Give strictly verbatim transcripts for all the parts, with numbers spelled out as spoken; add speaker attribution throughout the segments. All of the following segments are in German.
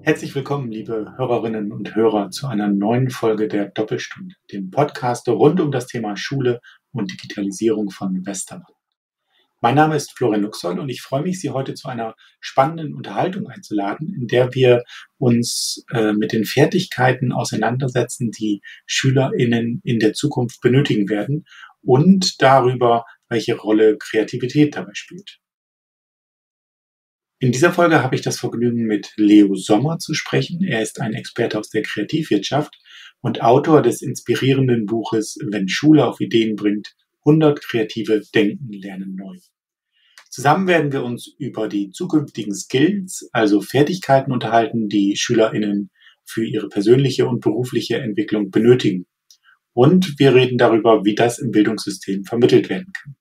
Speaker 1: Herzlich willkommen, liebe Hörerinnen und Hörer, zu einer neuen Folge der Doppelstunde, dem Podcast rund um das Thema Schule und Digitalisierung von Westermann. Mein Name ist Florian Luxoll und ich freue mich, Sie heute zu einer spannenden Unterhaltung einzuladen, in der wir uns äh, mit den Fertigkeiten auseinandersetzen, die SchülerInnen in der Zukunft benötigen werden und darüber, welche Rolle Kreativität dabei spielt. In dieser Folge habe ich das Vergnügen, mit Leo Sommer zu sprechen. Er ist ein Experte aus der Kreativwirtschaft und Autor des inspirierenden Buches Wenn Schule auf Ideen bringt, hundert Kreative denken, lernen neu. Zusammen werden wir uns über die zukünftigen Skills, also Fertigkeiten, unterhalten, die SchülerInnen für ihre persönliche und berufliche Entwicklung benötigen. Und wir reden darüber, wie das im Bildungssystem vermittelt werden kann.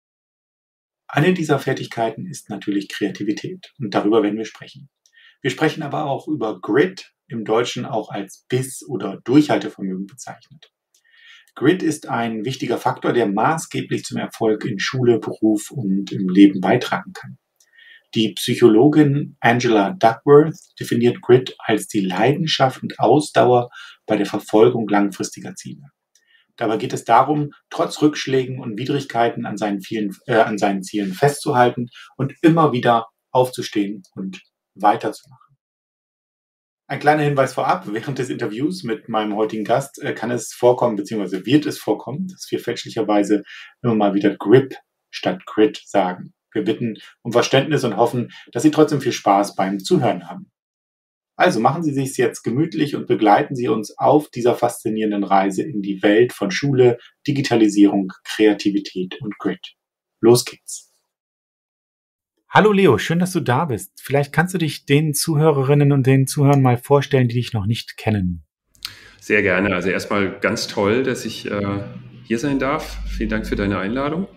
Speaker 1: Eine dieser Fertigkeiten ist natürlich Kreativität und darüber werden wir sprechen. Wir sprechen aber auch über Grit, im Deutschen auch als Biss oder Durchhaltevermögen bezeichnet. Grit ist ein wichtiger Faktor, der maßgeblich zum Erfolg in Schule, Beruf und im Leben beitragen kann. Die Psychologin Angela Duckworth definiert Grit als die Leidenschaft und Ausdauer bei der Verfolgung langfristiger Ziele. Dabei geht es darum, trotz Rückschlägen und Widrigkeiten an seinen, vielen, äh, an seinen Zielen festzuhalten und immer wieder aufzustehen und weiterzumachen. Ein kleiner Hinweis vorab: Während des Interviews mit meinem heutigen Gast äh, kann es vorkommen, beziehungsweise wird es vorkommen, dass wir fälschlicherweise immer mal wieder Grip statt Grit sagen. Wir bitten um Verständnis und hoffen, dass Sie trotzdem viel Spaß beim Zuhören haben. Also machen Sie sich's jetzt gemütlich und begleiten Sie uns auf dieser faszinierenden Reise in die Welt von Schule, Digitalisierung, Kreativität und Grit. Los geht's. Hallo Leo, schön, dass du da bist. Vielleicht kannst du dich den Zuhörerinnen und den Zuhörern mal vorstellen, die dich noch nicht kennen.
Speaker 2: Sehr gerne. Also erstmal ganz toll, dass ich äh, hier sein darf. Vielen Dank für deine Einladung.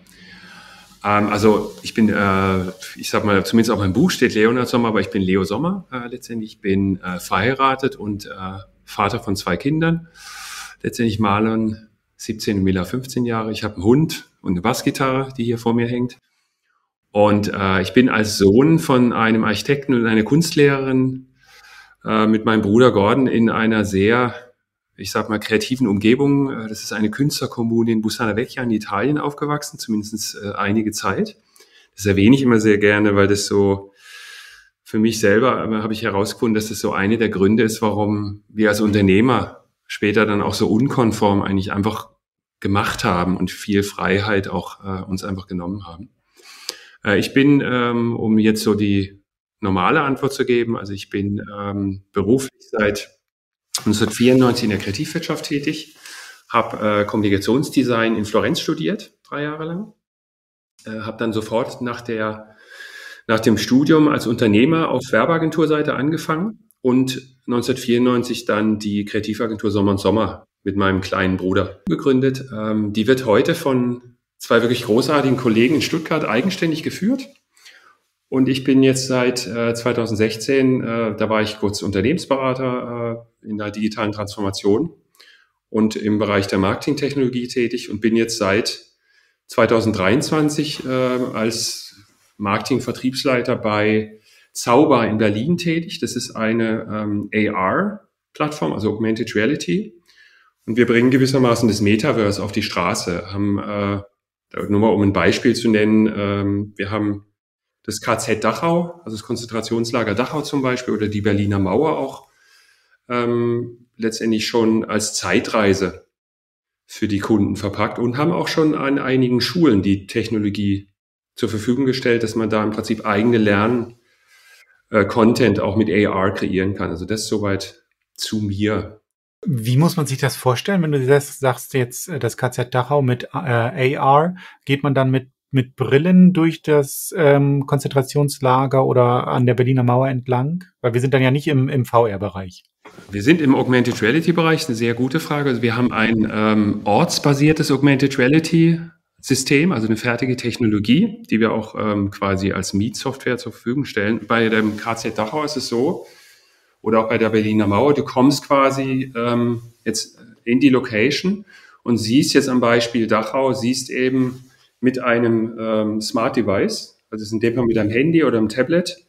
Speaker 2: Ähm, also ich bin, äh, ich sag mal, zumindest auf meinem Buch steht Leonhard Sommer, aber ich bin Leo Sommer äh, letztendlich. Ich bin äh, verheiratet und äh, Vater von zwei Kindern. Letztendlich Marlon siebzehn und Mila fünfzehn Jahre. Ich habe einen Hund und eine Bassgitarre, die hier vor mir hängt. Und äh, ich bin als Sohn von einem Architekten und einer Kunstlehrerin äh, mit meinem Bruder Gordon in einer sehr, ich sag mal, kreativen Umgebung. Das ist eine Künstlerkommune in Bussana Vecchia in Italien aufgewachsen, zumindest äh, einige Zeit. Das erwähne ich immer sehr gerne, weil das so für mich selber äh, habe ich herausgefunden, dass das so eine der Gründe ist, warum wir als Unternehmer später dann auch so unkonform eigentlich einfach gemacht haben und viel Freiheit auch äh, uns einfach genommen haben. Äh, ich bin, ähm, um jetzt so die normale Antwort zu geben, also ich bin ähm, beruflich seit neunzehnhundertvierundneunzig in der Kreativwirtschaft tätig, habe äh, Kommunikationsdesign in Florenz studiert, drei Jahre lang, äh, habe dann sofort nach der nach dem Studium als Unternehmer auf Werbeagenturseite angefangen und neunzehnhundertvierundneunzig dann die Kreativagentur Sommer und Sommer mit meinem kleinen Bruder gegründet. Ähm, die wird heute von zwei wirklich großartigen Kollegen in Stuttgart eigenständig geführt. Und ich bin jetzt seit äh, zweitausendsechzehn, äh, da war ich kurz Unternehmensberater äh, in der digitalen Transformation und im Bereich der Marketingtechnologie tätig und bin jetzt seit zweitausenddreiundzwanzig äh, als Marketing-Vertriebsleiter bei Zauber in Berlin tätig. Das ist eine ähm, A R-Plattform, also Augmented Reality. Und wir bringen gewissermaßen das Metaverse auf die Straße. Haben, äh, nur mal um ein Beispiel zu nennen, ähm, wir haben das K Z Dachau, also das Konzentrationslager Dachau zum Beispiel, oder die Berliner Mauer auch ähm, letztendlich schon als Zeitreise für die Kunden verpackt und haben auch schon an einigen Schulen die Technologie zur Verfügung gestellt, dass man da im Prinzip eigene Lern-Content äh, auch mit A R kreieren kann. Also das soweit zu mir.
Speaker 1: Wie muss man sich das vorstellen, wenn du das sagst jetzt, das K Z Dachau mit äh, A R, geht man dann mit mit Brillen durch das ähm, Konzentrationslager oder an der Berliner Mauer entlang? Weil wir sind dann ja nicht im, im V R-Bereich.
Speaker 2: Wir sind im Augmented Reality-Bereich, eine sehr gute Frage. Also wir haben ein ähm, ortsbasiertes Augmented Reality-System, also eine fertige Technologie, die wir auch ähm, quasi als Mietsoftware zur Verfügung stellen. Bei dem K Z Dachau ist es so, oder auch bei der Berliner Mauer, du kommst quasi ähm, jetzt in die Location und siehst jetzt am Beispiel Dachau, siehst eben mit einem ähm, Smart Device, also in dem Fall mit einem Handy oder einem Tablet,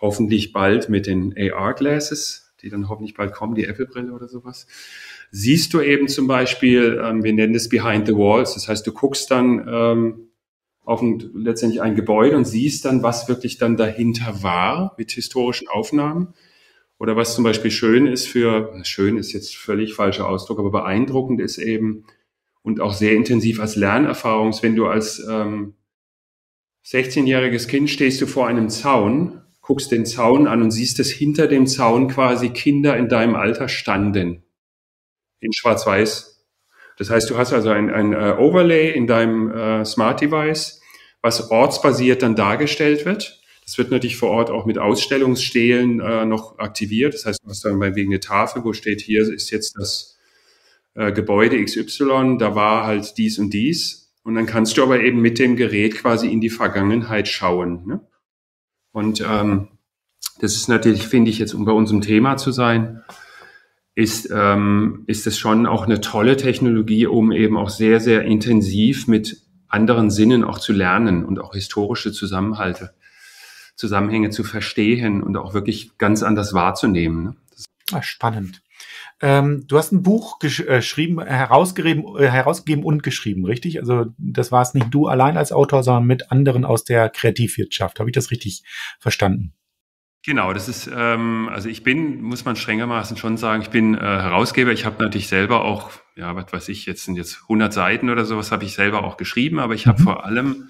Speaker 2: hoffentlich bald mit den A R-Glasses, die dann hoffentlich bald kommen, die Apple-Brille oder sowas, siehst du eben zum Beispiel, ähm, wir nennen das Behind the Walls, das heißt, du guckst dann ähm, auf ein, letztendlich ein Gebäude und siehst dann, was wirklich dann dahinter war mit historischen Aufnahmen. Oder was zum Beispiel schön ist für, schön ist jetzt völlig falscher Ausdruck, aber beeindruckend ist eben und auch sehr intensiv als Lernerfahrung, wenn du als ähm, sechzehnjähriges Kind stehst du vor einem Zaun, guckst den Zaun an und siehst, dass hinter dem Zaun quasi Kinder in deinem Alter standen, in Schwarz-Weiß. Das heißt, du hast also ein, ein uh, Overlay in deinem uh, Smart Device, was ortsbasiert dann dargestellt wird. Das wird natürlich vor Ort auch mit Ausstellungsstelen äh, noch aktiviert. Das heißt, du hast dann wegen eine Tafel, wo steht, hier ist jetzt das äh, Gebäude X Y, da war halt dies und dies. Und dann kannst du aber eben mit dem Gerät quasi in die Vergangenheit schauen. Ne? Und ähm, das ist natürlich, finde ich, jetzt um bei unserem Thema zu sein, ist, ähm, ist es schon auch eine tolle Technologie, um eben auch sehr, sehr intensiv mit anderen Sinnen auch zu lernen und auch historische Zusammenhalte Zusammenhänge zu verstehen und auch wirklich ganz anders wahrzunehmen. Ne?
Speaker 1: Ah, spannend. Ähm, du hast ein Buch geschrieben, äh, herausgegeben, äh, herausgegeben und geschrieben, richtig? Also das war es nicht du allein als Autor, sondern mit anderen aus der Kreativwirtschaft. Habe ich das richtig verstanden?
Speaker 2: Genau, das ist, ähm, also ich bin, muss man strengermaßen schon sagen, ich bin äh, Herausgeber. Ich habe natürlich selber auch, ja, was weiß ich, jetzt sind jetzt hundert Seiten oder sowas, habe ich selber auch geschrieben, aber ich habe mhm. vor allem,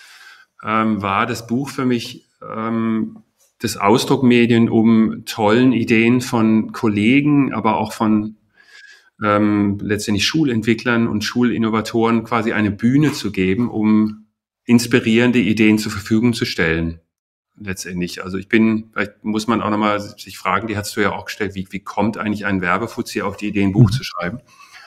Speaker 2: ähm, war das Buch für mich ähm, das Ausdruckmedium, um tollen Ideen von Kollegen, aber auch von ähm, letztendlich Schulentwicklern und Schulinnovatoren quasi eine Bühne zu geben, um inspirierende Ideen zur Verfügung zu stellen. Letztendlich. Also ich bin, vielleicht muss man auch nochmal sich fragen, die hast du ja auch gestellt, wie, wie kommt eigentlich ein Werbefuzzi auf die Idee, ein Buch mhm. zu schreiben?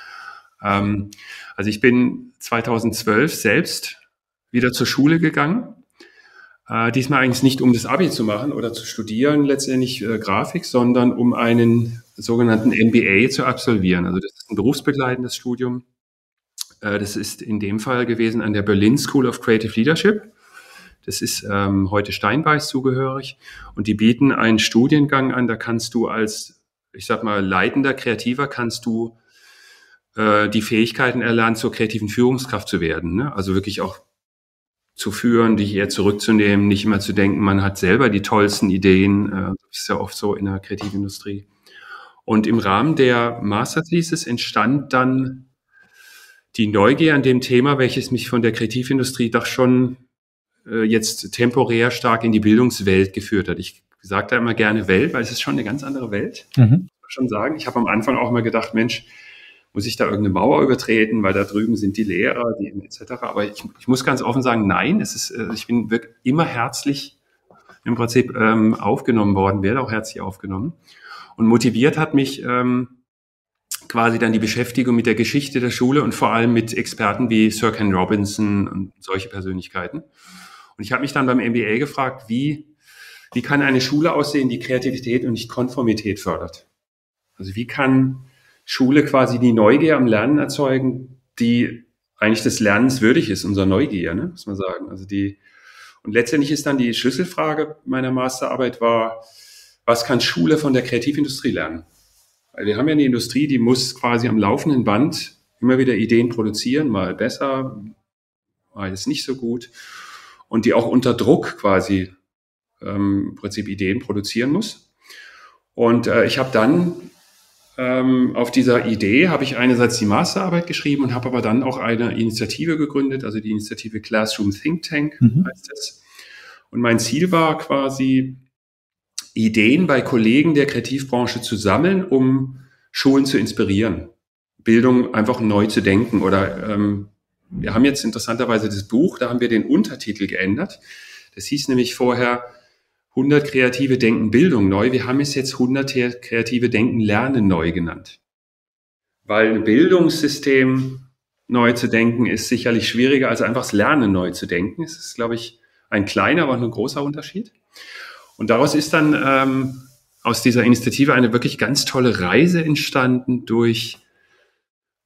Speaker 2: Ähm, also ich bin zweitausendzwölf selbst wieder zur Schule gegangen. Äh, diesmal eigentlich nicht, um das Abi zu machen oder zu studieren, letztendlich äh, Grafik, sondern um einen sogenannten M B A zu absolvieren. Also das ist ein berufsbegleitendes Studium. Äh, das ist in dem Fall gewesen an der Berlin School of Creative Leadership. Das ist ähm, heute Steinbeis zugehörig. Und die bieten einen Studiengang an, da kannst du als, ich sag mal, leitender Kreativer, kannst du äh, die Fähigkeiten erlernen, zur kreativen Führungskraft zu werden. Ne? Also wirklich auch zu führen, dich eher zurückzunehmen, nicht immer zu denken, man hat selber die tollsten Ideen. Äh, das ist ja oft so in der Kreativindustrie. Und im Rahmen der Master Thesis entstand dann die Neugier an dem Thema, welches mich von der Kreativindustrie doch schon äh, jetzt temporär stark in die Bildungswelt geführt hat. Ich sage da immer gerne Welt, weil es ist schon eine ganz andere Welt, mhm. muss man schon sagen. Ich habe am Anfang auch mal gedacht, Mensch, muss ich da irgendeine Mauer übertreten, weil da drüben sind die Lehrer, die et cetera. Aber ich, ich muss ganz offen sagen, nein, es ist, ich bin wirklich immer herzlich im Prinzip ähm, aufgenommen worden, werde auch herzlich aufgenommen. Und motiviert hat mich ähm, quasi dann die Beschäftigung mit der Geschichte der Schule und vor allem mit Experten wie Sir Ken Robinson und solche Persönlichkeiten. Und ich habe mich dann beim M B A gefragt, wie, wie kann eine Schule aussehen, die Kreativität und nicht Konformität fördert? Also wie kann Schule quasi die Neugier am Lernen erzeugen, die eigentlich des Lernens würdig ist, unserer Neugier, ne, muss man sagen. Also die, und letztendlich ist dann die Schlüsselfrage meiner Masterarbeit war, was kann Schule von der Kreativindustrie lernen? Weil wir haben ja eine Industrie, die muss quasi am laufenden Band immer wieder Ideen produzieren, mal besser, mal ist nicht so gut. Und die auch unter Druck quasi ähm, im Prinzip Ideen produzieren muss. Und äh, ich habe dann auf dieser Idee habe ich einerseits die Masterarbeit geschrieben und habe aber dann auch eine Initiative gegründet, also die Initiative Classroom Think Tank mhm. heißt es. Und mein Ziel war quasi, Ideen bei Kollegen der Kreativbranche zu sammeln, um Schulen zu inspirieren, Bildung einfach neu zu denken. Oder ähm, wir haben jetzt interessanterweise das Buch, da haben wir den Untertitel geändert. Das hieß nämlich vorher hundert kreative Denken Bildung neu. Wir haben es jetzt hundert kreative Denken Lernen neu genannt. Weil ein Bildungssystem neu zu denken ist sicherlich schwieriger als einfach das Lernen neu zu denken. Es ist, glaube ich, ein kleiner, aber ein großer Unterschied. Und daraus ist dann ähm, aus dieser Initiative eine wirklich ganz tolle Reise entstanden durch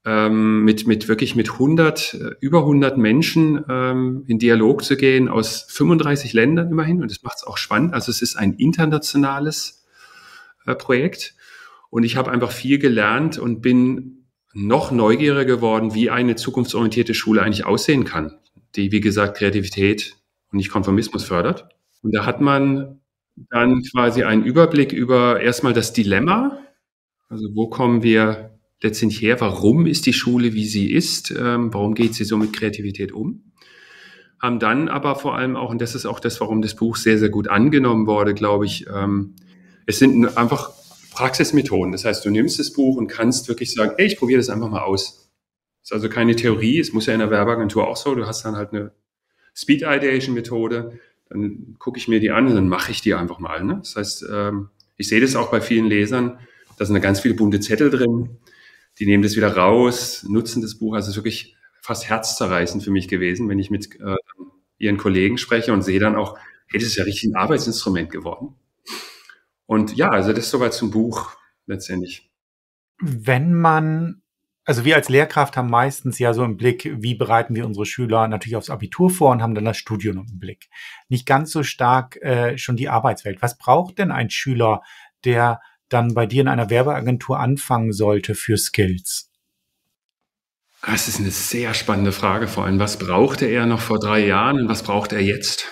Speaker 2: ähm, mit, mit wirklich mit hundert, äh, über hundert Menschen ähm, in Dialog zu gehen aus fünfunddreißig Ländern immerhin. Und das macht es auch spannend. Also es ist ein internationales äh, Projekt. Und ich habe einfach viel gelernt und bin noch neugieriger geworden, wie eine zukunftsorientierte Schule eigentlich aussehen kann, die, wie gesagt, Kreativität und nicht Konformismus fördert. Und da hat man dann quasi einen Überblick über erstmal das Dilemma. Also wo kommen wir letztendlich her? Warum ist die Schule, wie sie ist? Ähm, warum geht sie so mit Kreativität um? Haben dann aber vor allem auch, und das ist auch das, warum das Buch sehr, sehr gut angenommen wurde, glaube ich, ähm, es sind einfach Praxismethoden. Das heißt, du nimmst das Buch und kannst wirklich sagen, ey, ich probiere das einfach mal aus. Das ist also keine Theorie. Es muss ja in der Werbeagentur auch so. Du hast dann halt eine Speed-Ideation-Methode. Dann gucke ich mir die an und dann mache ich die einfach mal. Ne? Das heißt, ähm, ich sehe das auch bei vielen Lesern. Da sind da ganz viele bunte Zettel drin. Die nehmen das wieder raus, nutzen das Buch. Also es ist wirklich fast herzzerreißend für mich gewesen, wenn ich mit äh, ihren Kollegen spreche und sehe dann auch, hey, das ist ja richtig ein Arbeitsinstrument geworden. Und ja, also das ist soweit zum Buch letztendlich.
Speaker 1: Wenn man, also wir als Lehrkraft haben meistens ja so im Blick, wie bereiten wir unsere Schüler natürlich aufs Abitur vor und haben dann das Studium im Blick. Nicht ganz so stark äh, schon die Arbeitswelt. Was braucht denn ein Schüler, der dann bei dir in einer Werbeagentur anfangen sollte für Skills?
Speaker 2: Das ist eine sehr spannende Frage, vor allem, was brauchte er noch vor drei Jahren und was braucht er jetzt?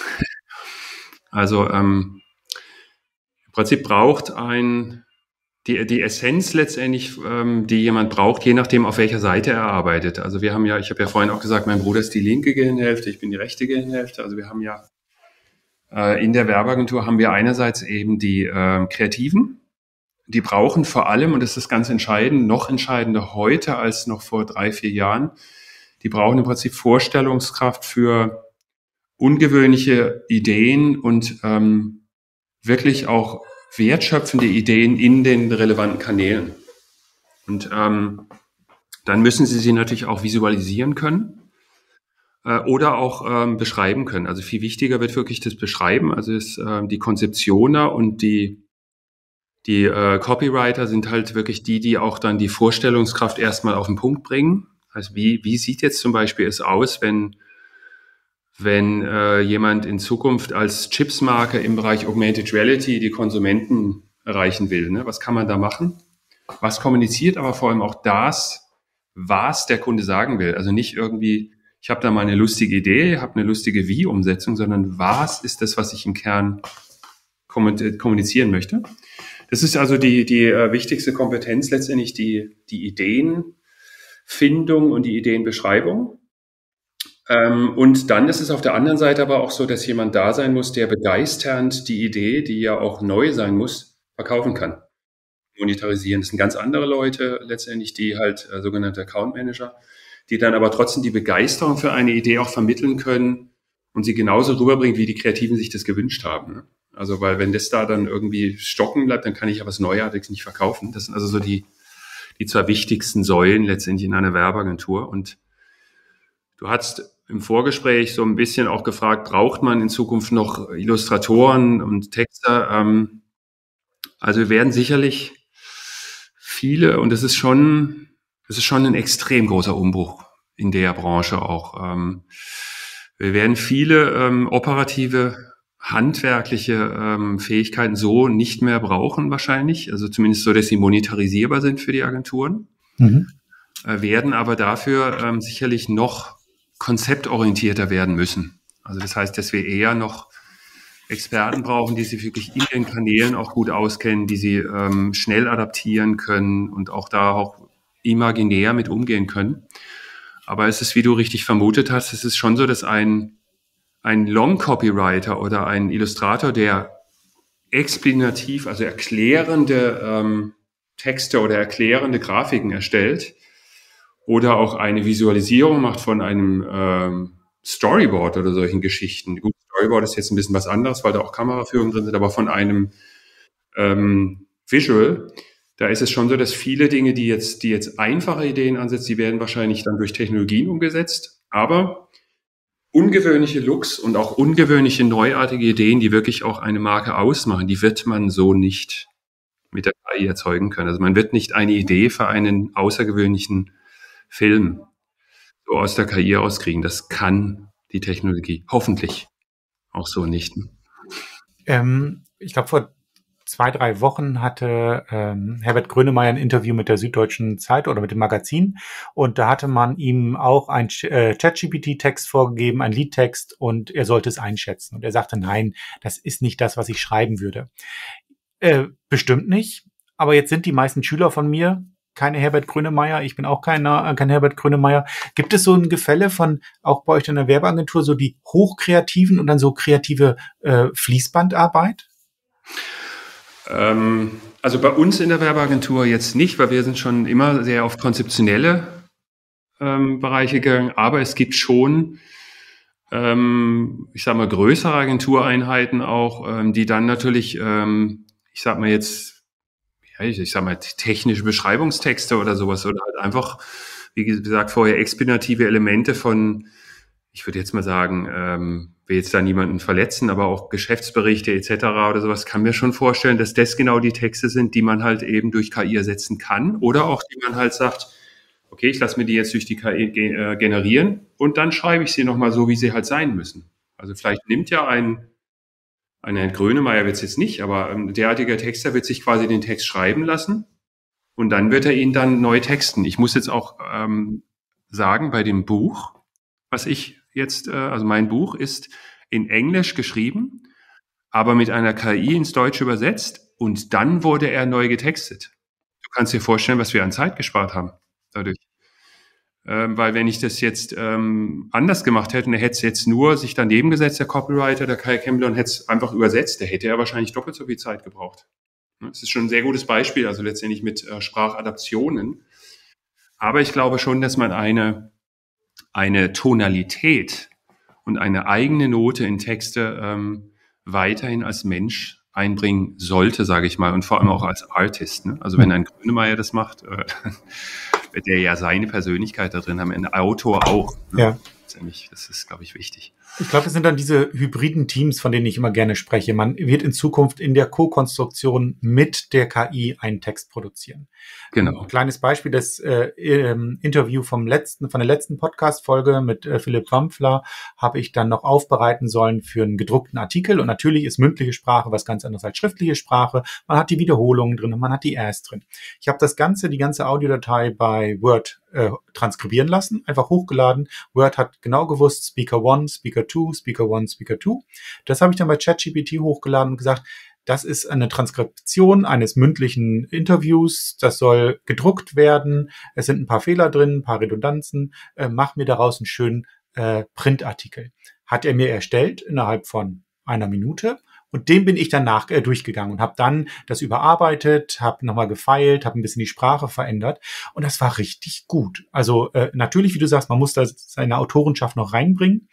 Speaker 2: Also ähm, im Prinzip braucht ein die, die Essenz letztendlich, ähm, die jemand braucht, je nachdem, auf welcher Seite er arbeitet. Also wir haben ja, ich habe ja vorhin auch gesagt, mein Bruder ist die linke Gehirnhälfte, ich bin die rechte Gehirnhälfte. Also wir haben ja äh, in der Werbeagentur haben wir einerseits eben die äh, Kreativen, die brauchen vor allem, und das ist ganz entscheidend, noch entscheidender heute als noch vor drei, vier Jahren, die brauchen im Prinzip Vorstellungskraft für ungewöhnliche Ideen und ähm, wirklich auch wertschöpfende Ideen in den relevanten Kanälen. Und ähm, dann müssen Sie sie natürlich auch visualisieren können äh, oder auch ähm, beschreiben können. Also viel wichtiger wird wirklich das Beschreiben, also ist, äh, die Konzeptioner und die Die äh, Copywriter sind halt wirklich die, die auch dann die Vorstellungskraft erstmal auf den Punkt bringen. Also wie, wie sieht jetzt zum Beispiel es aus, wenn, wenn äh, jemand in Zukunft als Chipsmarke im Bereich Augmented Reality die Konsumenten erreichen will? Ne? Was kann man da machen? Was kommuniziert aber vor allem auch das, was der Kunde sagen will? Also nicht irgendwie, ich habe da mal eine lustige Idee, habe eine lustige Wie-Umsetzung, sondern was ist das, was ich im Kern kommunizieren möchte? Das ist also die, die äh, wichtigste Kompetenz letztendlich, die, die Ideenfindung und die Ideenbeschreibung. Ähm, und dann ist es auf der anderen Seite aber auch so, dass jemand da sein muss, der begeisternd die Idee, die ja auch neu sein muss, verkaufen kann. Monetarisieren. Das sind ganz andere Leute letztendlich, die halt äh, sogenannte Account Manager, die dann aber trotzdem die Begeisterung für eine Idee auch vermitteln können und sie genauso rüberbringen, wie die Kreativen sich das gewünscht haben. Ne? Also, weil wenn das da dann irgendwie stocken bleibt, dann kann ich ja was Neuartiges nicht verkaufen. Das sind also so die, die zwei wichtigsten Säulen letztendlich in einer Werbeagentur. Und du hast im Vorgespräch so ein bisschen auch gefragt, braucht man in Zukunft noch Illustratoren und Texter? Ähm, also wir werden sicherlich viele, und das ist schon, das ist schon ein extrem großer Umbruch in der Branche auch. Ähm, wir werden viele ähm, operative handwerkliche ähm, Fähigkeiten so nicht mehr brauchen wahrscheinlich, also zumindest so, dass sie monetarisierbar sind für die Agenturen, mhm. äh, werden aber dafür ähm, sicherlich noch konzeptorientierter werden müssen. Also das heißt, dass wir eher noch Experten brauchen, die sich wirklich in den Kanälen auch gut auskennen, die sie ähm, schnell adaptieren können und auch da auch imaginär mit umgehen können. Aber es ist, wie du richtig vermutet hast, es ist schon so, dass ein ein Long-Copywriter oder ein Illustrator, der explikativ, also erklärende ähm, Texte oder erklärende Grafiken erstellt oder auch eine Visualisierung macht von einem ähm, Storyboard oder solchen Geschichten. Gut, Storyboard ist jetzt ein bisschen was anderes, weil da auch Kameraführung drin sind, aber von einem ähm, Visual, da ist es schon so, dass viele Dinge, die jetzt, die jetzt einfache Ideen ansetzen, die werden wahrscheinlich dann durch Technologien umgesetzt, aber ungewöhnliche Looks und auch ungewöhnliche, neuartige Ideen, die wirklich auch eine Marke ausmachen, die wird man so nicht mit der K I erzeugen können. Also man wird nicht eine Idee für einen außergewöhnlichen Film so aus der K I rauskriegen. Das kann die Technologie hoffentlich auch so nicht.
Speaker 1: Ähm, ich glaube, vor zwei, drei Wochen hatte ähm, Herbert Grönemeyer ein Interview mit der Süddeutschen Zeitung oder mit dem Magazin und da hatte man ihm auch ein äh, ChatGPT-Text vorgegeben, ein Liedtext und er sollte es einschätzen. Und er sagte, nein, das ist nicht das, was ich schreiben würde. Äh, bestimmt nicht, aber jetzt sind die meisten Schüler von mir keine Herbert Grönemeyer, ich bin auch keiner, kein Herbert Grönemeyer. Gibt es so ein Gefälle von, auch bei euch in der Werbeagentur, so die hochkreativen und dann so kreative äh, Fließbandarbeit?
Speaker 2: Ähm, also bei uns in der Werbeagentur jetzt nicht, weil wir sind schon immer sehr auf konzeptionelle ähm, Bereiche gegangen, aber es gibt schon, ähm, ich sag mal, größere Agentureinheiten auch, ähm, die dann natürlich, ähm, ich sag mal jetzt, ja, ich, ich sag mal, technische Beschreibungstexte oder sowas oder halt einfach, wie gesagt, vorher explikative Elemente von, ich würde jetzt mal sagen, ähm, will jetzt da niemanden verletzen, aber auch Geschäftsberichte et cetera oder sowas, kann mir schon vorstellen, dass das genau die Texte sind, die man halt eben durch K I ersetzen kann oder auch die man halt sagt, okay, ich lasse mir die jetzt durch die K I ge- äh, generieren und dann schreibe ich sie nochmal so, wie sie halt sein müssen. Also vielleicht nimmt ja ein Ein Herrn Grönemeyer wird es jetzt nicht, aber ein derartiger Texter wird sich quasi den Text schreiben lassen und dann wird er ihn dann neu texten. Ich muss jetzt auch ähm, sagen, bei dem Buch, was ich jetzt, äh, also mein Buch ist in Englisch geschrieben, aber mit einer K I ins Deutsche übersetzt und dann wurde er neu getextet. Du kannst dir vorstellen, was wir an Zeit gespart haben dadurch. Ähm, weil wenn ich das jetzt ähm, anders gemacht hätte und er hätte es jetzt nur sich daneben gesetzt, der Copywriter, der Kai Kemmler, und hätte es einfach übersetzt, der hätte er wahrscheinlich doppelt so viel Zeit gebraucht. Das ist schon ein sehr gutes Beispiel, also letztendlich mit äh, Sprachadaptionen. Aber ich glaube schon, dass man eine, eine Tonalität und eine eigene Note in Texte ähm, weiterhin als Mensch einbringen sollte, sage ich mal, und vor allem auch als Artist. Ne? Also wenn ein Grönemeyer das macht, äh, wird er ja seine Persönlichkeit da drin haben, ein Autor auch. Ne?
Speaker 1: Ja.
Speaker 2: Das ist, glaube ich, wichtig.
Speaker 1: Ich glaube, das sind dann diese hybriden Teams, von denen ich immer gerne spreche. Man wird in Zukunft in der Co-Konstruktion mit der K I einen Text produzieren.
Speaker 2: Genau.
Speaker 1: Ein kleines Beispiel, das äh, Interview vom letzten, von der letzten Podcast-Folge mit äh, Philipp Wampfler habe ich dann noch aufbereiten sollen für einen gedruckten Artikel. Und natürlich ist mündliche Sprache was ganz anderes als schriftliche Sprache. Man hat die Wiederholungen drin und man hat die Rs drin. Ich habe das Ganze, die ganze Audiodatei bei Word äh, transkribieren lassen, einfach hochgeladen. Word hat genau gewusst, Speaker eins, Speaker zwei, Speaker eins, Speaker zwei. Das habe ich dann bei ChatGPT hochgeladen und gesagt, das ist eine Transkription eines mündlichen Interviews. Das soll gedruckt werden. Es sind ein paar Fehler drin, ein paar Redundanzen. Äh, mach mir daraus einen schönen äh, Printartikel. Hat er mir erstellt innerhalb von einer Minute. Und den bin ich danach äh, durchgegangen und habe dann das überarbeitet, habe nochmal gefeilt, habe ein bisschen die Sprache verändert. Und das war richtig gut. Also äh, natürlich, wie du sagst, man muss da seine Autorenschaft noch reinbringen.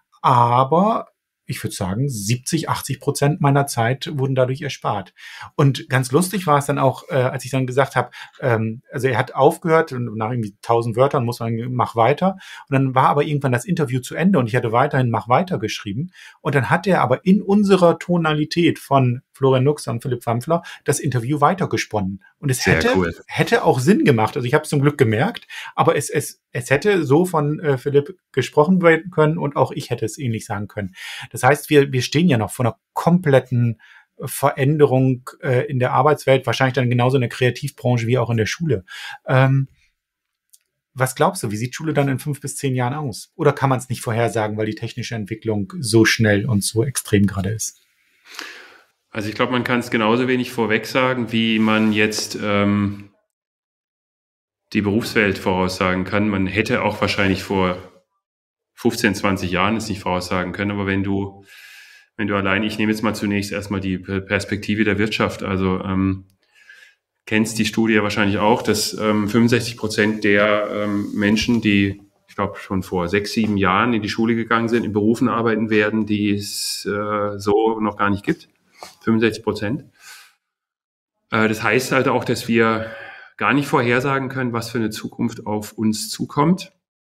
Speaker 1: Aber ich würde sagen, siebzig, achtzig Prozent meiner Zeit wurden dadurch erspart. Und ganz lustig war es dann auch, äh, als ich dann gesagt habe, ähm, also er hat aufgehört und nach irgendwie tausend Wörtern muss man, mach weiter. Und dann war aber irgendwann das Interview zu Ende und ich hatte weiterhin mach weiter geschrieben. Und dann hat er aber in unserer Tonalität von Florian Nuxer und Philipp Wampfler das Interview weitergesponnen. Und es hätte, cool. hätte auch Sinn gemacht. Also ich habe es zum Glück gemerkt, aber es, es, es hätte so von äh, Philipp gesprochen werden können und auch ich hätte es ähnlich sagen können. Das heißt, wir, wir stehen ja noch vor einer kompletten Veränderung äh, in der Arbeitswelt, wahrscheinlich dann genauso in der Kreativbranche wie auch in der Schule. Ähm, was glaubst du, wie sieht Schule dann in fünf bis zehn Jahren aus? Oder kann man es nicht vorhersagen, weil die technische Entwicklung so schnell und so extrem gerade ist?
Speaker 2: Also ich glaube, man kann es genauso wenig vorweg sagen, wie man jetzt ähm, die Berufswelt voraussagen kann. Man hätte auch wahrscheinlich vor fünfzehn, zwanzig Jahren es nicht voraussagen können, aber wenn du, wenn du allein, ich nehme jetzt mal zunächst erstmal die Perspektive der Wirtschaft, also ähm, kennst die Studie ja wahrscheinlich auch, dass ähm, fünfundsechzig Prozent der ähm, Menschen, die ich glaube schon vor sechs, sieben Jahren in die Schule gegangen sind, in Berufen arbeiten werden, die es äh, so noch gar nicht gibt. fünfundsechzig Prozent. Äh, das heißt halt auch, dass wir gar nicht vorhersagen können, was für eine Zukunft auf uns zukommt.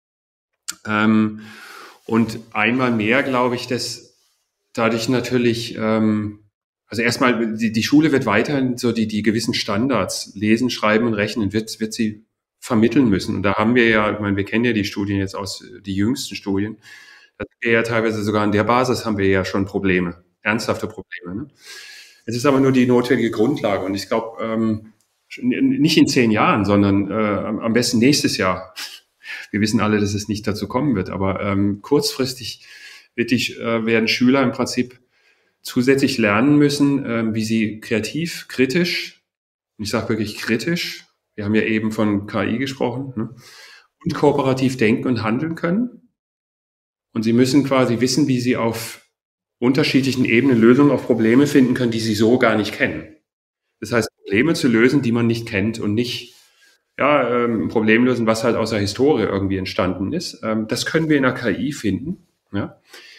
Speaker 2: Ähm, und einmal mehr glaube ich, dass dadurch natürlich, ähm, also erstmal, die, die Schule wird weiterhin so die, die gewissen Standards, lesen, schreiben und rechnen, wird, wird sie vermitteln müssen. Und da haben wir ja, ich meine, wir kennen ja die Studien jetzt aus, die jüngsten Studien, da sind wir ja teilweise sogar an der Basis haben wir ja schon Probleme, ernsthafte Probleme. Ne? Es ist aber nur die notwendige Grundlage. Und ich glaube, ähm, nicht in zehn Jahren, sondern äh, am besten nächstes Jahr. Wir wissen alle, dass es nicht dazu kommen wird, aber ähm, kurzfristig wird die, äh, werden Schüler im Prinzip zusätzlich lernen müssen, äh, wie sie kreativ, kritisch, und ich sage wirklich kritisch, wir haben ja eben von K I gesprochen, ne, und kooperativ denken und handeln können. Und sie müssen quasi wissen, wie sie auf unterschiedlichen Ebenen Lösungen auf Probleme finden können, die sie so gar nicht kennen. Das heißt, Probleme zu lösen, die man nicht kennt und nicht ja, ähm, ein Problem lösen, was halt aus der Historie irgendwie entstanden ist. Ähm, das können wir in der K I finden. Ja?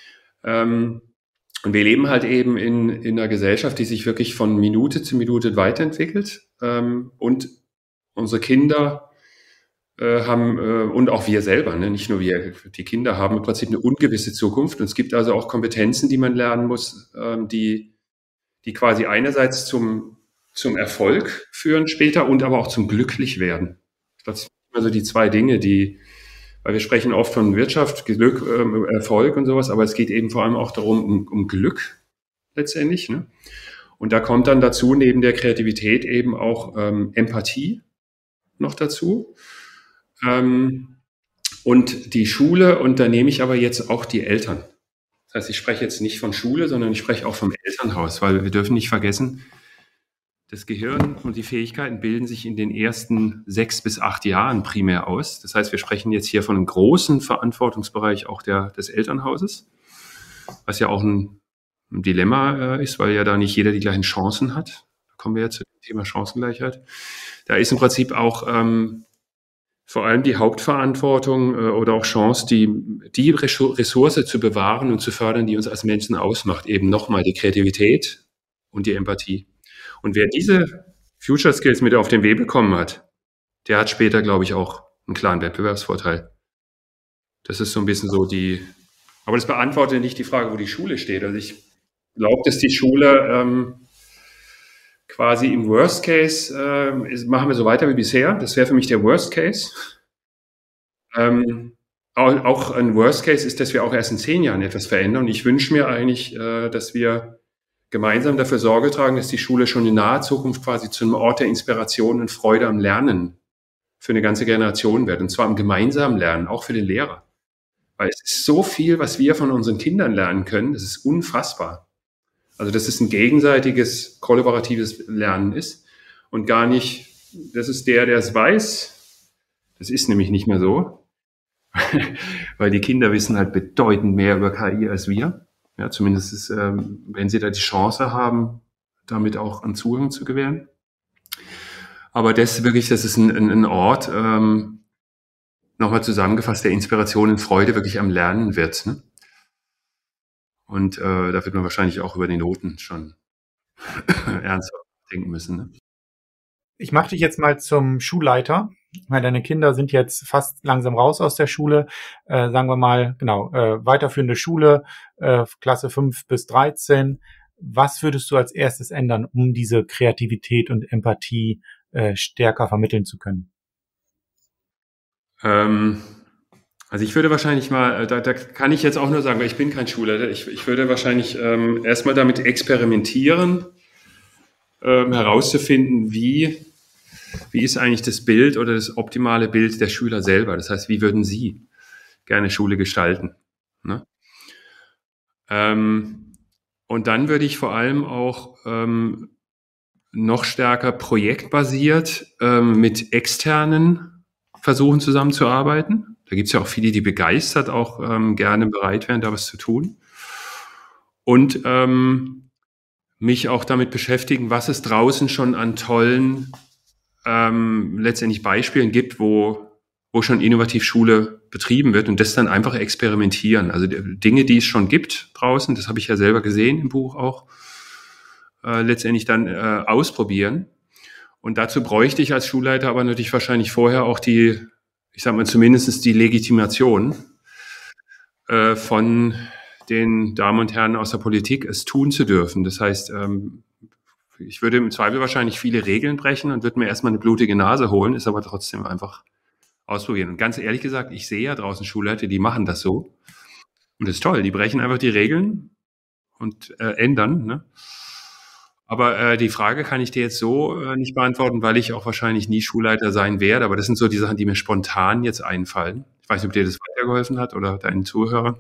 Speaker 2: Ähm, und wir leben halt eben in, in einer Gesellschaft, die sich wirklich von Minute zu Minute weiterentwickelt. Ähm, und unsere Kinder äh, haben, äh, und auch wir selber, ne? Nicht nur wir, die Kinder haben im Prinzip eine ungewisse Zukunft. Und es gibt also auch Kompetenzen, die man lernen muss, ähm, die, die quasi einerseits zum, zum Erfolg führen später und aber auch zum Glücklichwerden. Das sind also die zwei Dinge, die, weil wir sprechen oft von Wirtschaft, Glück, ähm, Erfolg und sowas, aber es geht eben vor allem auch darum, um, um Glück letztendlich. Ne? Und da kommt dann dazu, neben der Kreativität eben auch ähm, Empathie noch dazu. Ähm, und die Schule, und da nehme ich aber jetzt auch die Eltern. Das heißt, ich spreche jetzt nicht von Schule, sondern ich spreche auch vom Elternhaus, weil wir dürfen nicht vergessen, das Gehirn und die Fähigkeiten bilden sich in den ersten sechs bis acht Jahren primär aus. Das heißt, wir sprechen jetzt hier von einem großen Verantwortungsbereich auch der, des Elternhauses, was ja auch ein, ein Dilemma äh, ist, weil ja da nicht jeder die gleichen Chancen hat. Da kommen wir ja zu dem Thema Chancengleichheit. Da ist im Prinzip auch ähm, vor allem die Hauptverantwortung äh, oder auch Chance, die, die Ressource zu bewahren und zu fördern, die uns als Menschen ausmacht. Eben nochmal die Kreativität und die Empathie. Und wer diese Future Skills mit auf den Weg bekommen hat, der hat später, glaube ich, auch einen klaren Wettbewerbsvorteil. Das ist so ein bisschen so die, aber das beantwortet nicht die Frage, wo die Schule steht. Also ich glaube, dass die Schule ähm, quasi im Worst Case, äh, ist, machen wir so weiter wie bisher. Das wäre für mich der Worst Case. Ähm, auch, auch ein Worst Case ist, dass wir auch erst in zehn Jahren etwas verändern. Und ich wünsche mir eigentlich, äh, dass wir gemeinsam dafür Sorge tragen, dass die Schule schon in naher Zukunft quasi zu einem Ort der Inspiration und Freude am Lernen für eine ganze Generation wird. Und zwar am gemeinsamen Lernen, auch für den Lehrer. Weil es ist so viel, was wir von unseren Kindern lernen können, das ist unfassbar. Also dass es ein gegenseitiges, kollaboratives Lernen ist und gar nicht, das ist der, der es weiß. Das ist nämlich nicht mehr so, weil die Kinder wissen halt bedeutend mehr über K I als wir. Ja, zumindest ist, ähm, wenn sie da die Chance haben, damit auch einen Zugang zu gewähren. Aber das wirklich, das ist ein, ein, ein Ort, ähm, nochmal zusammengefasst, der Inspiration und Freude wirklich am Lernen wird. Ne? Und äh, da wird man wahrscheinlich auch über die Noten schon ernsthaft denken müssen. Ne?
Speaker 1: Ich mache dich jetzt mal zum Schulleiter. Weil deine Kinder sind jetzt fast langsam raus aus der Schule, äh, sagen wir mal, genau, äh, weiterführende Schule, äh, Klasse fünf bis dreizehn. Was würdest du als erstes ändern, um diese Kreativität und Empathie äh, stärker vermitteln zu können?
Speaker 2: Ähm, also ich würde wahrscheinlich mal, da, da kann ich jetzt auch nur sagen, weil ich bin kein Schulleiter, ich, ich würde wahrscheinlich ähm, erstmal damit experimentieren, ähm, herauszufinden, wie Wie ist eigentlich das Bild oder das optimale Bild der Schüler selber? Das heißt, wie würden Sie gerne Schule gestalten? Ne? Ähm, und dann würde ich vor allem auch ähm, noch stärker projektbasiert ähm, mit externen versuchen zusammenzuarbeiten. Da gibt es ja auch viele, die begeistert auch ähm, gerne bereit wären, da was zu tun. Und ähm, mich auch damit beschäftigen, was es draußen schon an tollen Ähm, letztendlich Beispielen gibt, wo, wo schon innovativ Schule betrieben wird und das dann einfach experimentieren. Also die Dinge, die es schon gibt draußen, das habe ich ja selber gesehen im Buch auch, äh, letztendlich dann äh, ausprobieren. Und dazu bräuchte ich als Schulleiter aber natürlich wahrscheinlich vorher auch die, ich sag mal zumindest die Legitimation äh, von den Damen und Herren aus der Politik, es tun zu dürfen. Das heißt, ähm, Ich würde im Zweifel wahrscheinlich viele Regeln brechen und würde mir erstmal eine blutige Nase holen, ist aber trotzdem einfach ausprobieren. Und ganz ehrlich gesagt, ich sehe ja draußen Schulleiter, die machen das so. Und das ist toll, die brechen einfach die Regeln und äh, ändern. Ne? Aber äh, die Frage kann ich dir jetzt so äh, nicht beantworten, weil ich auch wahrscheinlich nie Schulleiter sein werde. Aber das sind so die Sachen, die mir spontan jetzt einfallen. Ich weiß nicht, ob dir das weitergeholfen hat oder deinen Zuhörern.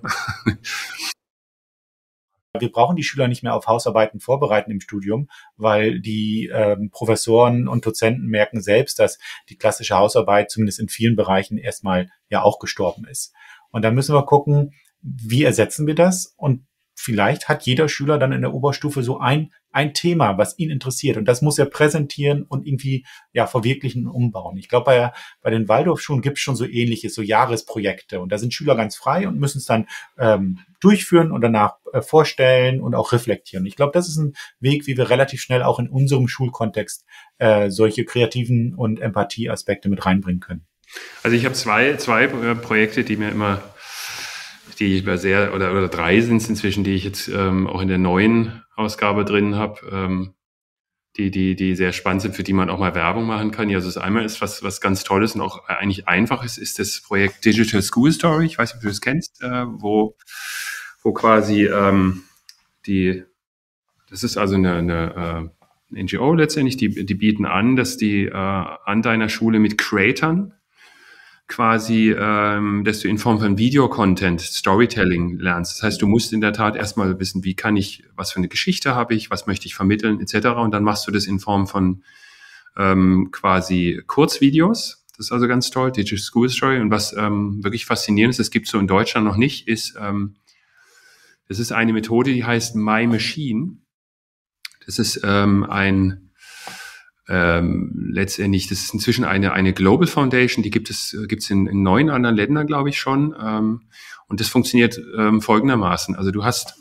Speaker 1: Wir brauchen die Schüler nicht mehr auf Hausarbeiten vorbereiten im Studium, weil die ähm, Professoren und Dozenten merken selbst, dass die klassische Hausarbeit zumindest in vielen Bereichen erstmal ja auch gestorben ist. Und da müssen wir gucken, wie ersetzen wir das? Und vielleicht hat jeder Schüler dann in der Oberstufe so ein ein Thema, was ihn interessiert. Und das muss er präsentieren und irgendwie ja verwirklichen und umbauen. Ich glaube, bei, bei den Waldorfschulen gibt es schon so Ähnliches, so Jahresprojekte. Und da sind Schüler ganz frei und müssen es dann ähm, durchführen und danach äh, vorstellen und auch reflektieren. Ich glaube, das ist ein Weg, wie wir relativ schnell auch in unserem Schulkontext äh, solche kreativen und Empathieaspekte mit reinbringen können.
Speaker 2: Also ich habe zwei, zwei Projekte, die mir immer die ich bei sehr, oder, oder drei sind es inzwischen, die ich jetzt ähm, auch in der neuen Ausgabe drin habe, ähm, die, die, die sehr spannend sind, für die man auch mal Werbung machen kann. Ja, also das einmal ist, was, was ganz Tolles und auch eigentlich einfach ist, ist das Projekt Digital School Story. Ich weiß nicht, ob du das kennst, äh, wo, wo quasi ähm, die, das ist also eine, eine äh, N G O letztendlich, die, die bieten an, dass die äh, an deiner Schule mit Creatern quasi, ähm, dass du in Form von Video-Content, Storytelling lernst. Das heißt, du musst in der Tat erstmal wissen, wie kann ich, was für eine Geschichte habe ich, was möchte ich vermitteln, et cetera. Und dann machst du das in Form von ähm, quasi Kurzvideos. Das ist also ganz toll, Digital School Story. Und was ähm, wirklich faszinierend ist, das gibt es so in Deutschland noch nicht, ist, ähm, das ist eine Methode, die heißt My Machine. Das ist ähm, ein Ähm, letztendlich, das ist inzwischen eine eine Global Foundation, die gibt es gibt's in, in neun anderen Ländern, glaube ich schon. Ähm, und das funktioniert ähm, folgendermaßen. Also du hast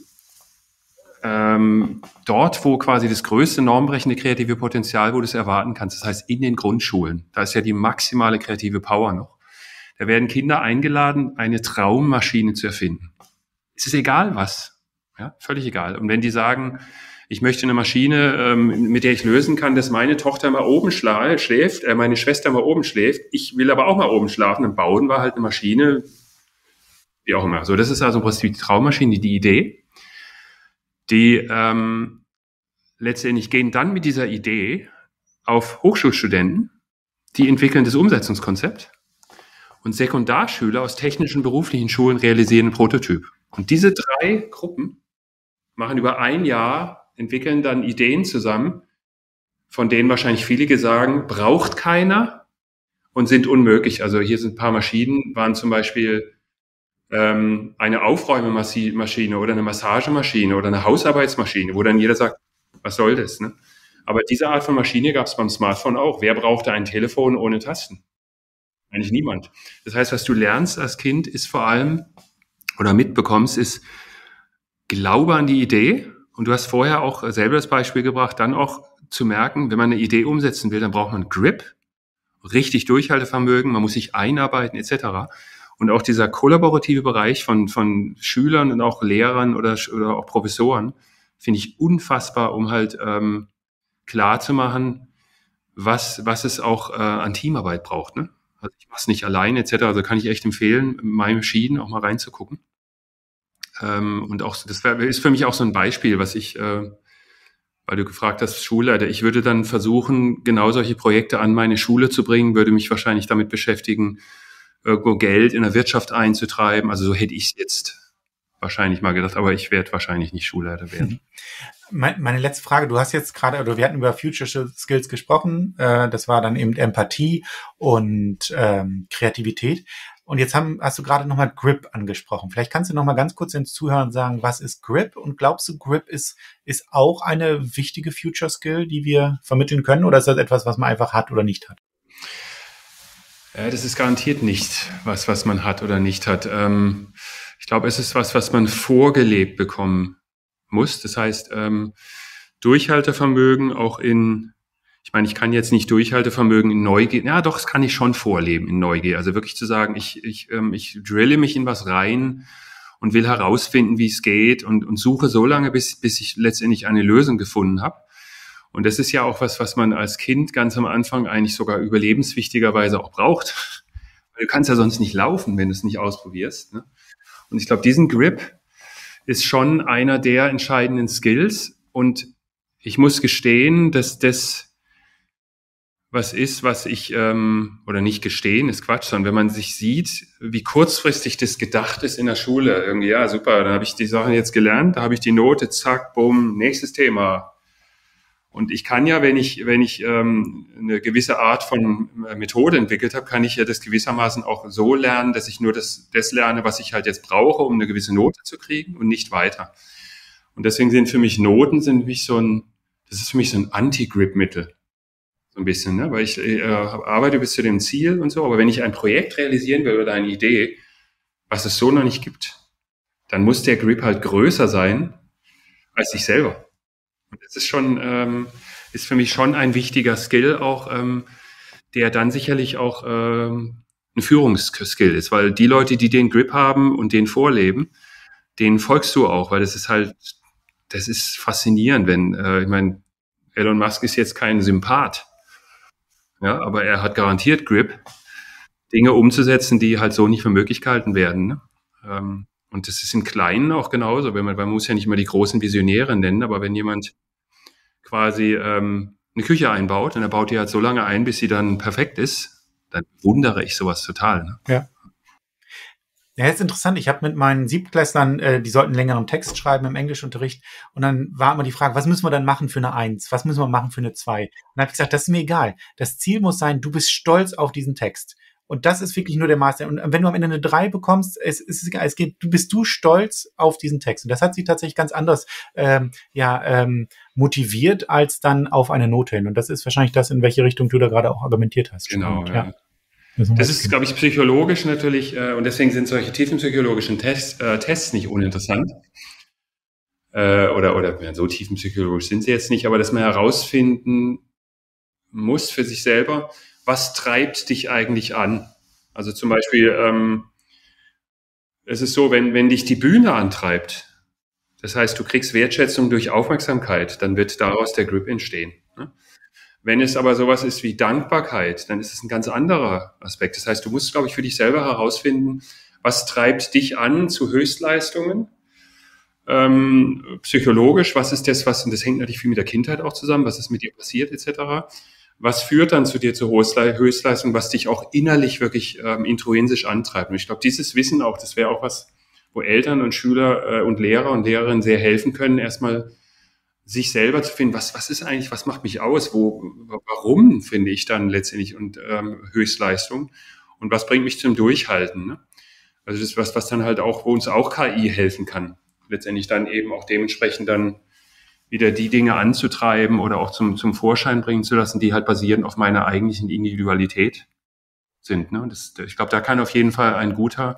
Speaker 2: ähm, dort, wo quasi das größte normbrechende kreative Potenzial, wo du es erwarten kannst, das heißt in den Grundschulen, da ist ja die maximale kreative Power noch. Da werden Kinder eingeladen, eine Traummaschine zu erfinden. Es ist egal was, ja, völlig egal. Und wenn die sagen, ich möchte eine Maschine, ähm, mit der ich lösen kann, dass meine Tochter mal oben schla- schläft, äh, meine Schwester mal oben schläft. Ich will aber auch mal oben schlafen. Dann bauen wir halt eine Maschine, wie auch immer. So, das ist also im Prinzip die Traummaschine, die Idee. Die ähm, letztendlich gehen dann mit dieser Idee auf Hochschulstudenten, die entwickeln das Umsetzungskonzept und Sekundarschüler aus technischen beruflichen Schulen realisieren einen Prototyp. Und diese drei Gruppen machen über ein Jahr, entwickeln dann Ideen zusammen, von denen wahrscheinlich viele sagen, braucht keiner und sind unmöglich. Also hier sind ein paar Maschinen, waren zum Beispiel ähm, eine Aufräumemaschine oder eine Massagemaschine oder eine Hausarbeitsmaschine, wo dann jeder sagt, was soll das? Ne? Aber diese Art von Maschine gab es beim Smartphone auch. Wer brauchte ein Telefon ohne Tasten? Eigentlich niemand. Das heißt, was du lernst als Kind ist vor allem, oder mitbekommst, ist Glaube an die Idee. Und du hast vorher auch selber das Beispiel gebracht, dann auch zu merken, wenn man eine Idee umsetzen will, dann braucht man Grip, richtig Durchhaltevermögen, man muss sich einarbeiten et cetera. Und auch dieser kollaborative Bereich von, von Schülern und auch Lehrern oder, oder auch Professoren finde ich unfassbar, um halt ähm, klar zu machen, was, was es auch äh, an Teamarbeit braucht. Ne? Also ich mache es nicht alleine et cetera. Also kann ich echt empfehlen, My Machine auch mal reinzugucken. Ähm, und auch das wär, ist für mich auch so ein Beispiel, was ich, äh, weil du gefragt hast, Schulleiter, ich würde dann versuchen, genau solche Projekte an meine Schule zu bringen, würde mich wahrscheinlich damit beschäftigen, irgendwo Geld in der Wirtschaft einzutreiben. Also so hätte ich es jetzt wahrscheinlich mal gedacht, aber ich werde wahrscheinlich nicht Schulleiter werden.
Speaker 1: Meine letzte Frage, du hast jetzt gerade, oder wir hatten über Future Skills gesprochen, äh, das war dann eben Empathie und ähm, Kreativität. Und jetzt haben, hast du gerade nochmal Grip angesprochen. Vielleicht kannst du nochmal ganz kurz den Zuhörern sagen, was ist Grip? Und glaubst du, Grip ist, ist auch eine wichtige Future Skill, die wir vermitteln können? Oder ist das etwas, was man einfach hat oder nicht hat?
Speaker 2: Ja, das ist garantiert nicht was, was man hat oder nicht hat. Ähm, ich glaube, es ist was, was man vorgelebt bekommen muss. Das heißt, ähm, Durchhaltevermögen auch in, ich meine, ich kann jetzt nicht Durchhaltevermögen in Neugier, ja doch, das kann ich schon vorleben in Neugier. Also wirklich zu sagen, ich, ich, ähm, ich drille mich in was rein und will herausfinden, wie es geht und, und suche so lange, bis, bis ich letztendlich eine Lösung gefunden habe. Und das ist ja auch was, was man als Kind ganz am Anfang eigentlich sogar überlebenswichtigerweise auch braucht. Du kannst ja sonst nicht laufen, wenn du es nicht ausprobierst. Ne? Und ich glaube, diesen Grip ist schon einer der entscheidenden Skills. Und ich muss gestehen, dass das was ist, was ich, ähm, oder nicht gestehen, ist Quatsch, sondern wenn man sich sieht, wie kurzfristig das gedacht ist in der Schule. Irgendwie, ja, super, dann habe ich die Sachen jetzt gelernt, da habe ich die Note, zack, bumm, nächstes Thema. Und ich kann ja, wenn ich, wenn ich ähm, eine gewisse Art von Methode entwickelt habe, kann ich ja das gewissermaßen auch so lernen, dass ich nur das, das lerne, was ich halt jetzt brauche, um eine gewisse Note zu kriegen und nicht weiter. Und deswegen sind für mich Noten, sind für mich so ein, das ist für mich so ein Anti-Grip-Mittel. So ein bisschen, ne? Weil ich äh, arbeite bis zu dem Ziel und so, aber wenn ich ein Projekt realisieren will oder eine Idee, was es so noch nicht gibt, dann muss der Grip halt größer sein als ich selber. Und das ist schon, ähm, ist für mich schon ein wichtiger Skill auch, ähm, der dann sicherlich auch ähm, ein Führungsskill ist, weil die Leute, die den Grip haben und den vorleben, denen folgst du auch, weil das ist halt, das ist faszinierend, wenn, äh, ich meine, Elon Musk ist jetzt kein Sympath, ja, aber er hat garantiert Grip, Dinge umzusetzen, die halt so nicht für möglich gehalten werden. Ne? Ähm, und das ist im Kleinen auch genauso. Wenn man, man muss ja nicht mal die großen Visionäre nennen, aber wenn jemand quasi ähm, eine Küche einbaut und er baut die halt so lange ein, bis sie dann perfekt ist, dann wundere ich sowas total. Ne?
Speaker 1: Ja. Ja, ist interessant. Ich habe mit meinen Siebtklässlern, äh, die sollten einen längeren Text schreiben im Englischunterricht. Und dann war immer die Frage, was müssen wir dann machen für eine Eins? Was müssen wir machen für eine Zwei? Und dann habe ich gesagt, das ist mir egal. Das Ziel muss sein, du bist stolz auf diesen Text. Und das ist wirklich nur der Master. Und wenn du am Ende eine Drei bekommst, es, es ist egal, es geht, du bist du stolz auf diesen Text. Und das hat sie tatsächlich ganz anders ähm, ja, ähm, motiviert, als dann auf eine Note hin. Und das ist wahrscheinlich das, in welche Richtung du da gerade auch argumentiert hast.
Speaker 2: Genau,
Speaker 1: Spannend,
Speaker 2: ja.
Speaker 1: ja.
Speaker 2: Das ist, glaube ich, psychologisch natürlich, äh, und deswegen sind solche tiefenpsychologischen Tests, äh, Tests nicht uninteressant. Äh, oder, oder ja, so tiefenpsychologisch sind sie jetzt nicht, aber dass man herausfinden muss für sich selber, was treibt dich eigentlich an? Also zum Beispiel, ähm, es ist so, wenn, wenn dich die Bühne antreibt, das heißt, du kriegst Wertschätzung durch Aufmerksamkeit, dann wird daraus der Grip entstehen. Ne? Wenn es aber sowas ist wie Dankbarkeit, dann ist es ein ganz anderer Aspekt. Das heißt, du musst, glaube ich, für dich selber herausfinden, was treibt dich an zu Höchstleistungen, ähm, psychologisch, was ist das, was, und das hängt natürlich viel mit der Kindheit auch zusammen, was ist mit dir passiert, et cetera. Was führt dann zu dir zur Höchstleistung, was dich auch innerlich wirklich ähm, intrinsisch antreibt. Und ich glaube, dieses Wissen auch, das wäre auch was, wo Eltern und Schüler äh, und Lehrer und Lehrerinnen sehr helfen können, erstmal sich selber zu finden, was, was ist eigentlich, was macht mich aus, wo, warum finde ich dann letztendlich und ähm, Höchstleistung und was bringt mich zum Durchhalten. Ne? Also das ist was, was dann halt auch, wo uns auch K I helfen kann, letztendlich dann eben auch dementsprechend dann wieder die Dinge anzutreiben oder auch zum, zum Vorschein bringen zu lassen, die halt basierend auf meiner eigentlichen Individualität sind. Ne? Das, ich glaube, da kann auf jeden Fall ein guter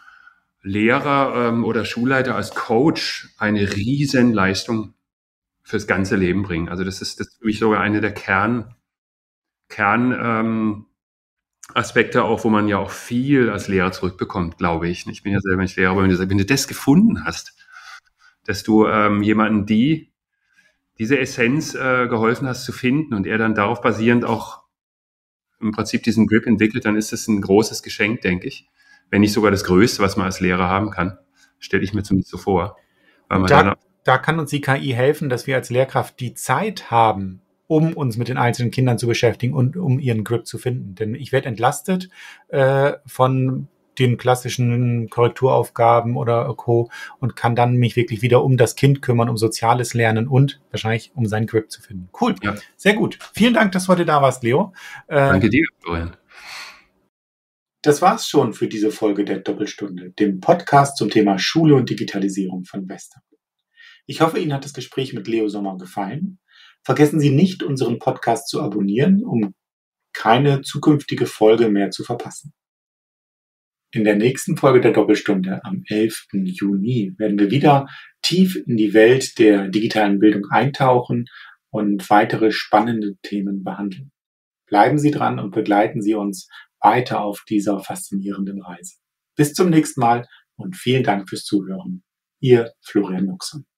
Speaker 2: Lehrer ähm, oder Schulleiter als Coach eine riesen Leistung fürs ganze Leben bringen. Also das ist, das ist für mich sogar eine der Kern, Kern ähm, Aspekte auch, wo man ja auch viel als Lehrer zurückbekommt, glaube ich. Ich bin ja selber nicht Lehrer, aber wenn du, wenn du das gefunden hast, dass du ähm, jemanden die diese Essenz äh, geholfen hast zu finden und er dann darauf basierend auch im Prinzip diesen Grip entwickelt, dann ist das ein großes Geschenk, denke ich. Wenn nicht sogar das Größte, was man als Lehrer haben kann. Stelle ich mir zumindest so vor. Weil man
Speaker 1: da,
Speaker 2: dann
Speaker 1: da kann uns die K I helfen, dass wir als Lehrkraft die Zeit haben, um uns mit den einzelnen Kindern zu beschäftigen und um ihren Grip zu finden. Denn ich werde entlastet äh, von den klassischen Korrekturaufgaben oder Co. und kann dann mich wirklich wieder um das Kind kümmern, um soziales Lernen und wahrscheinlich um seinen Grip zu finden. Cool, ja. Sehr gut. Vielen Dank, dass du heute da warst, Leo.
Speaker 2: Äh, Danke dir, Florian.
Speaker 1: Das war's schon für diese Folge der Doppelstunde, dem Podcast zum Thema Schule und Digitalisierung von Western. Ich hoffe, Ihnen hat das Gespräch mit Leo Sommer gefallen. Vergessen Sie nicht, unseren Podcast zu abonnieren, um keine zukünftige Folge mehr zu verpassen. In der nächsten Folge der Doppelstunde am elften Juni werden wir wieder tief in die Welt der digitalen Bildung eintauchen und weitere spannende Themen behandeln. Bleiben Sie dran und begleiten Sie uns weiter auf dieser faszinierenden Reise. Bis zum nächsten Mal und vielen Dank fürs Zuhören. Ihr Florian Luxon.